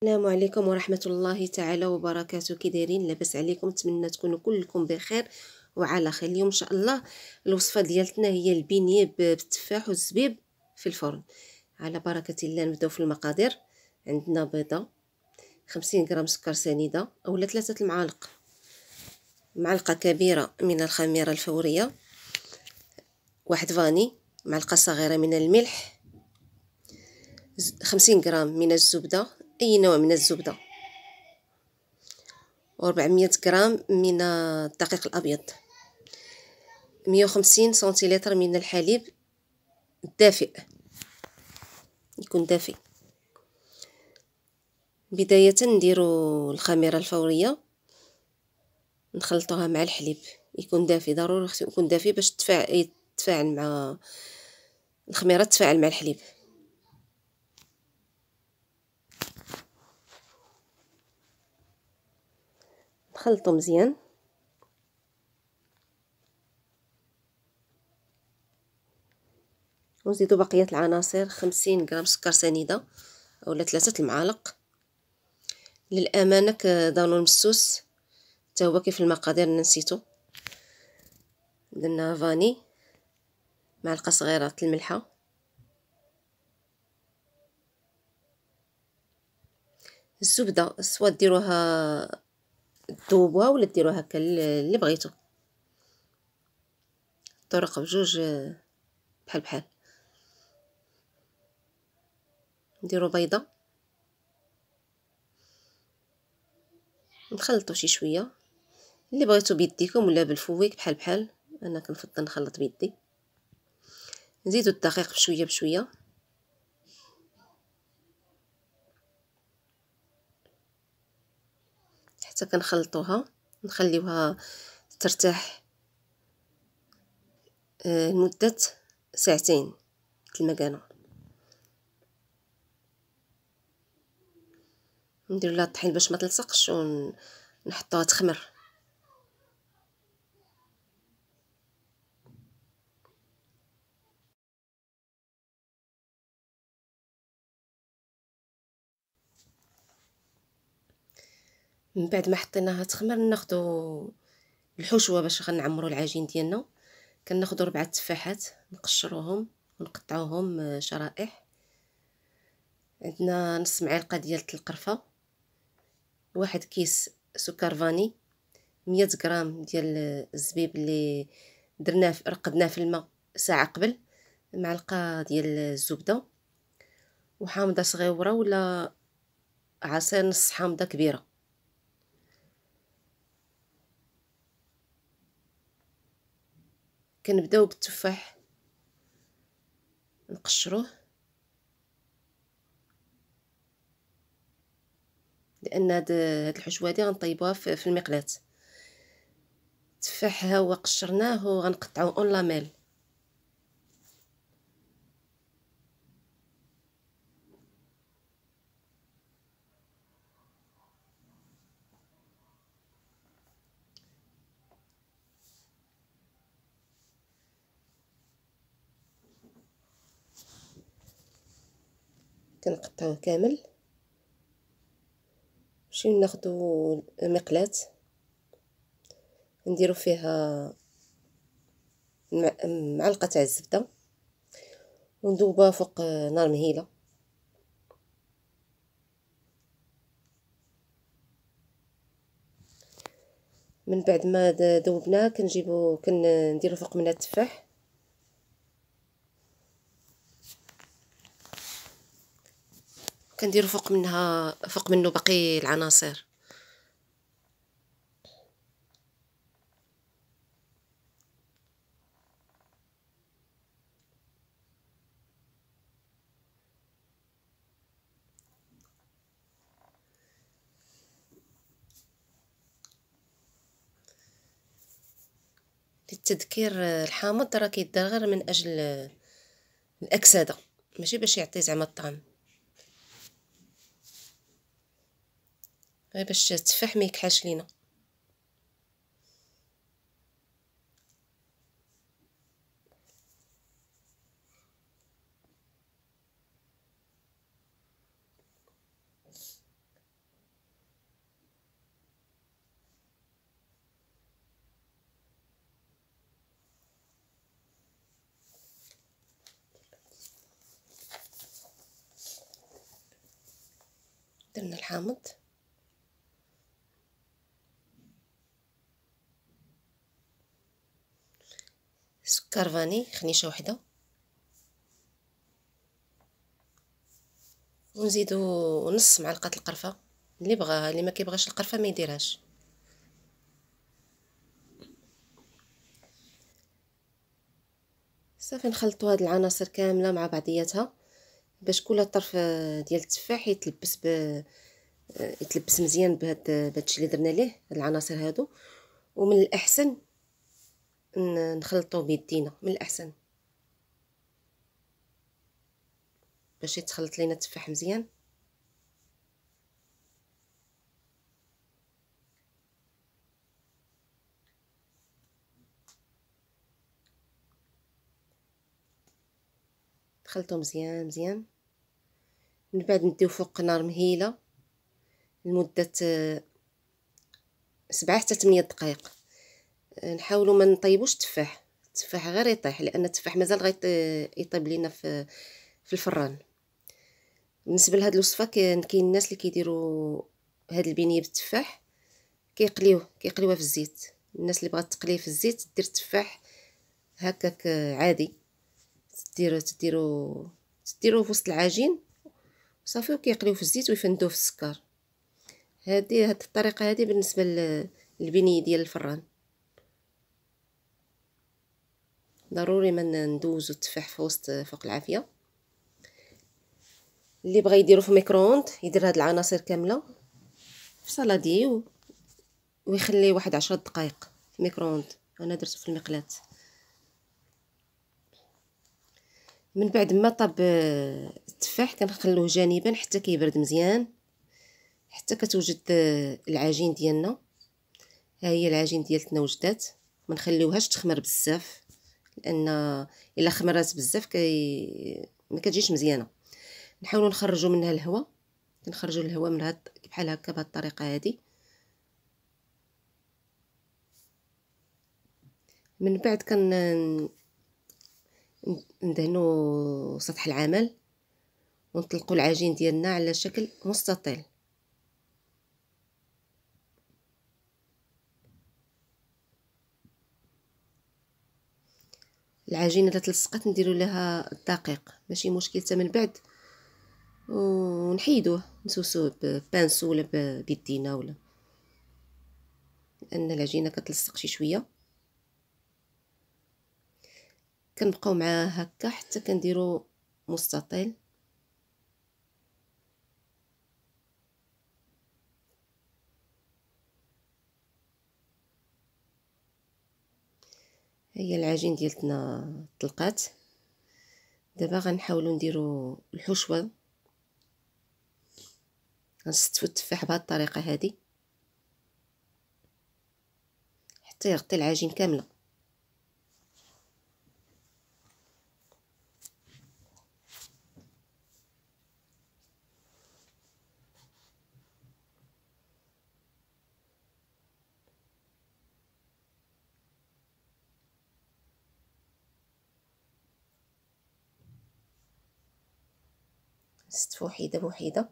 السلام عليكم ورحمة الله تعالى وبركاته. كي دايرين؟ لاباس عليكم؟ نتمنى تكونوا كلكم بخير وعلى خير. اليوم ان شاء الله الوصفه ديالتنا هي البينيه بالتفاح والزبيب في الفرن. على بركه الله نبداو في المقادير. عندنا بيضه، 50 غرام سكر سنيده اولا 3 المعالق، معلقه كبيره من الخميره الفوريه، واحد فاني، معلقه صغيره من الملح، 50 غرام من الزبده، اي نوع من الزبده، و400 غرام من الدقيق الابيض، 150 سنتيلتر من الحليب الدافئ، يكون دافئ. بداية نديرو الخميرة الفورية، نخلطوها مع الحليب، يكون دافئ، ضروري خصو يكون دافئ باش يتفاعل مع الخميرة، تتفاعل مع الحليب. نخلطو مزيان، ونزيدو بقية العناصر، 50 غرام سكر سنيدة اولا 3 المعالق. للامانه كدانون مسوس حتى هو كيف المقادير نسيتو. درنا فاني، معلقه صغيره الملحه، الزبده سوا ديروها تذوبوها ولا ديروها هكا اللي بغيتو، الطرق بجوج بحال بحال. نديرو بيضه، نخلطو شي شويه، اللي بغيتو بيديكم ولا بالفويك بحال بحال، انا كنفضل نخلط بيدي. نزيدو الدقيق بشويه بشويه، حتى كنخلطوها، نخليوها ترتاح لمده ساعتين المكانه. ندير لها الطحين باش ما تلصقش ونحطوها تخمر. من بعد ما حطيناها تخمر، ناخدو الحشوه باش غنعمرو العجين ديالنا. كناخدو 4 تفاحات، نقشروهم ونقطعوهم شرائح. عندنا نص معلقه ديال القرفه، واحد كيس سكر فاني، 100 غرام ديال الزبيب اللي رقدناه في الماء ساعه قبل، معلقه ديال الزبده، وحامضه صغيره ولا عصير نص حامضه كبيره. كنبداو بالتفاح، نقشروه لان هاد الحشوه هادي غنطيبوها في المقلاة. التفاح ها هو قشرناه وغنقطعوه اون لاميل. كنقطعوه كامل. نمشيو ناخدو مقلاة، نديرو فيها معلقه تاع الزبده، وندوبها فوق نار مهيله. من بعد ما ذوبناه كنديرو فوق منها التفاح، كنديرو فوق منه باقي العناصر. للتذكير، الحامض راه كيدار غير من اجل الاكسده، ماشي باش يعطي زعما الطعم، غير باش التفاح ما يكحاش لينا. درنا الحامض، سكر فاني خنيشه وحده، ونزيدو نص معلقه القرفه. اللي بغى، اللي ما كيبغاش القرفه ما يديرهاش. صافي نخلطوا هاد العناصر كامله مع بعضياتها باش كل طرف ديال التفاح يتلبس مزيان بهادشي اللي درنا ليه، هاد العناصر هادو. ومن الاحسن نخلطوا بيدينا، من الاحسن باش يتخلط لينا التفاح مزيان. نخلطوا مزيان مزيان. من بعد نديو فوق نار مهيله لمده 7 حتى 8 دقائق. نحاولوا ما نطيبوش التفاح غير يطيح، لان التفاح مازال يطيب لينا في الفران. بالنسبه لهاد الوصفه كاين الناس اللي كيديروا هاد البنيه بالتفاح كيقليوها في الزيت. الناس اللي بغات تقليه في الزيت دير التفاح هكاك عادي، تديروه في وسط العجين صافي، وكيقليو في الزيت ويفندوه في السكر. هاد الطريقه هذه بالنسبه للبنيه ديال الفران. ضروري ما ندوزو التفاح في وسط فوق العافيه. اللي بغى يديرو في ميكرووند يدير هاد العناصر كامله في صالادي ويخليه واحد 10 دقائق في ميكرووند. انا درته في المقلاة. من بعد ما طاب التفاح كنخلوه جانبا حتى كيبرد مزيان، حتى كتوجد العجين ديالنا. ها هي العجين ديالتنا وجدات. ما نخليوهاش تخمر بزاف، لان الا خمرات بزاف ما كتجيش مزيانه. نحاولوا نخرجوا منها الهواء، كنخرجوا الهواء من بحال هكا بهذه الطريقه هذه. من بعد ندهنوا سطح العمل ونطلقوا العجين ديالنا على شكل مستطيل. العجينه الا تلصقات نديروا لها الدقيق ماشي مشكل حتى من بعد، ونحيدوه نسوسوه ببانسو ولا بيدينا، ولا لان العجينه كتلصق شي شويه. كنبقاو معاه هكا حتى كنديروا مستطيل. هي العجين ديالتنا طلقات. دابا غنحاولوا نديروا الحشوه. غنستفوا التفاح بهذه الطريقه هذه حتى يغطي العجين كامله. نستفوا وحيده بوحيده.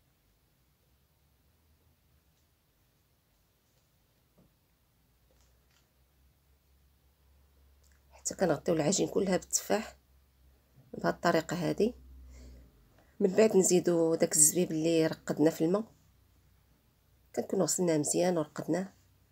حتى كنغطيو العجين كلها بالتفاح بهذه الطريقه هذه. من بعد نزيدو داك الزبيب اللي رقدنا في الماء، كنكونوا غسلناه مزيان ورقدناه.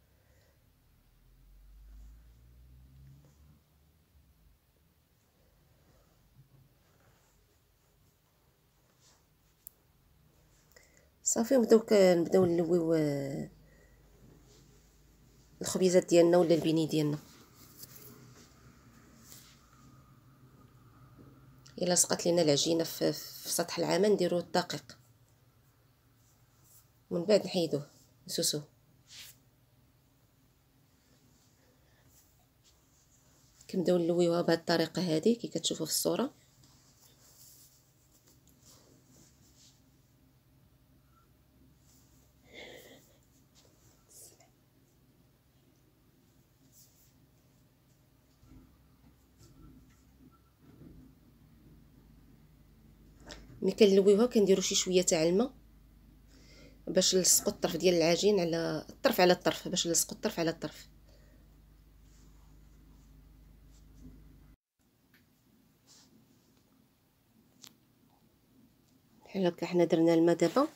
صافي نبداو نلويو الخبيزات ديالنا ولا البني ديالنا. الا سقط لينا العجينه في سطح العمل نديرو الدقيق، ومن بعد نحيدوه نسوسوه. كنبداو نلويوها بهذه الطريقه هذه كي كتشوفوا في الصوره. ملي كنلويوها كنديروا شي شويه تاع الماء باش نلصقوا الطرف ديال العجين على الطرف على الطرف، باش نلصقوا الطرف على الطرف. بحال هكا حنا درنا الماء دابا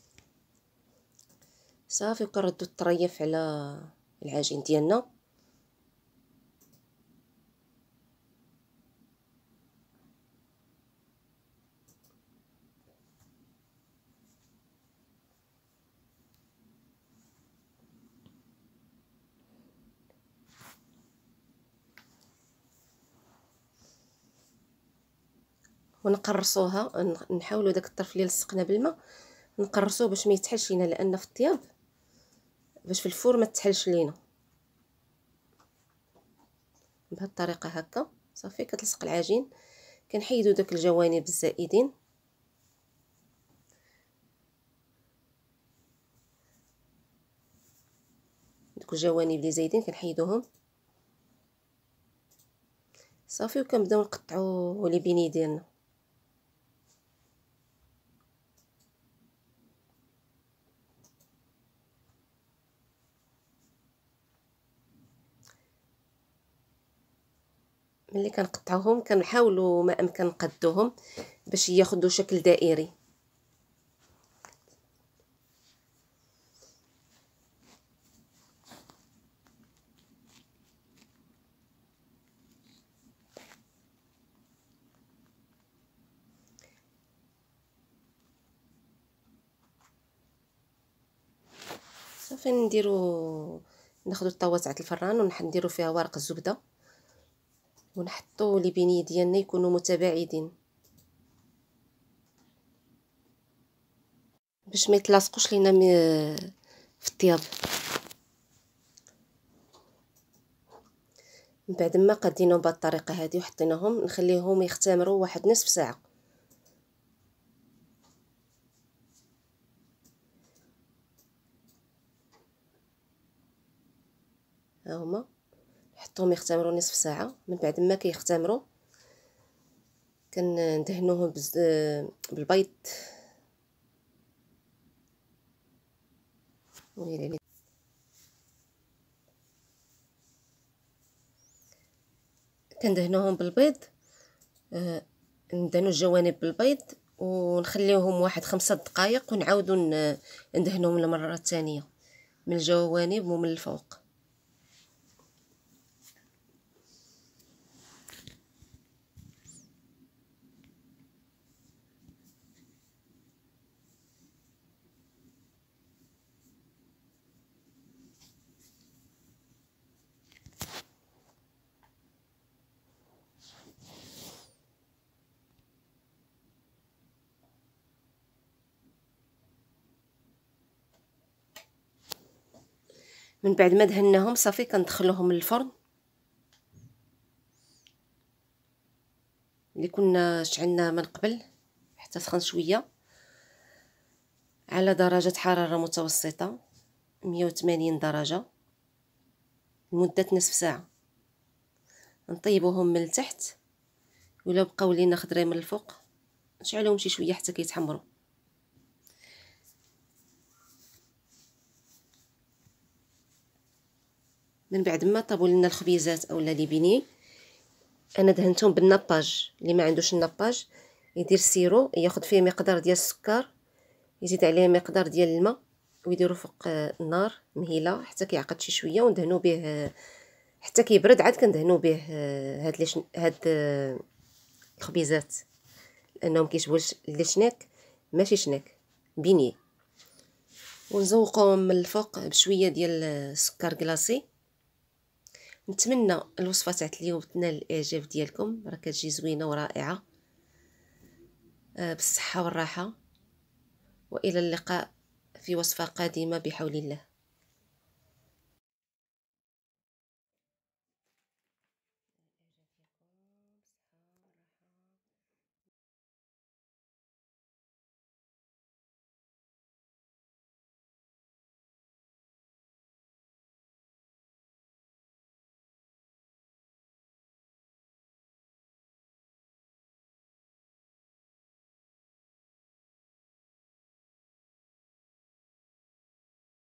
صافي، وكنردوا الطريف على العجين ديالنا. ونقرصوها، نحاولوا داك الطرف اللي لصقنا بالماء نقرصوه باش ما يتحلش لينا، لان في الطياب باش في الفور ما تحلش لينا. بهذه الطريقه هكا صافي كتلصق العجين. كنحيدوا داك الجوانب الزائدين، دوك الجوانب اللي زايدين كنحيدوهم صافي. وكنبداو نقطعوا لي بيني ديالنا. ملي كنقطعوهم كنحاولوا ما امكن نقدوهم باش ياخذوا شكل دائري. صافي ناخذوا الطاوه تاع الفران ونديروا فيها ورق الزبده، ونحطوا لي بيني ديالنا يكونوا متباعدين باش ما يتلاصقوش لينا في الطياب. من بعد ما قديناهم بهذه الطريقه هذه وحطيناهم، نخليهم يختمروا واحد نصف ساعه. ها هما نحطوهم يختمروا نصف ساعه. من بعد ما كيختمروا كندهنوهم بالبيض. كندهنوهم بالبيض، ندهنوا الجوانب بالبيض ونخليوهم واحد 5 دقائق، ونعاودوا ندهنوهم المره الثانيه من الجوانب ومن الفوق. من بعد ما دهناهم صافي كندخلوهم للفرن اللي كنا شعلنا من قبل حتى سخن شويه على درجه حراره متوسطه 180 درجه لمده نصف ساعه. نطيبوهم من التحت، ولا بقاو لينا خضرين من الفوق نشعلوهم شي شويه حتى كيتحمروا. من بعد ما طابوا لنا الخبيزات اولا لي بيني، انا دهنتهم بالناباج. اللي ما عندوش الناباج يدير سيرو، ياخذ فيه مقدار ديال السكر، يزيد عليه مقدار ديال الماء، ويديروا فوق النار مهيله حتى كيعقد شي شويه، وندهنوا به حتى كيبرد. عاد كندهنوا به هاد الخبيزات لانهم كيشبهوا لي شناك، ماشي شناك بيني. ونزوقوهم من الفوق بشويه ديال السكر كلاصي. نتمنى الوصفه تاع اليوم تنال الاعجاب ديالكم، راه كتجي زوينه ورائعه. بالصحه والراحه، والى اللقاء في وصفه قادمه بحول الله.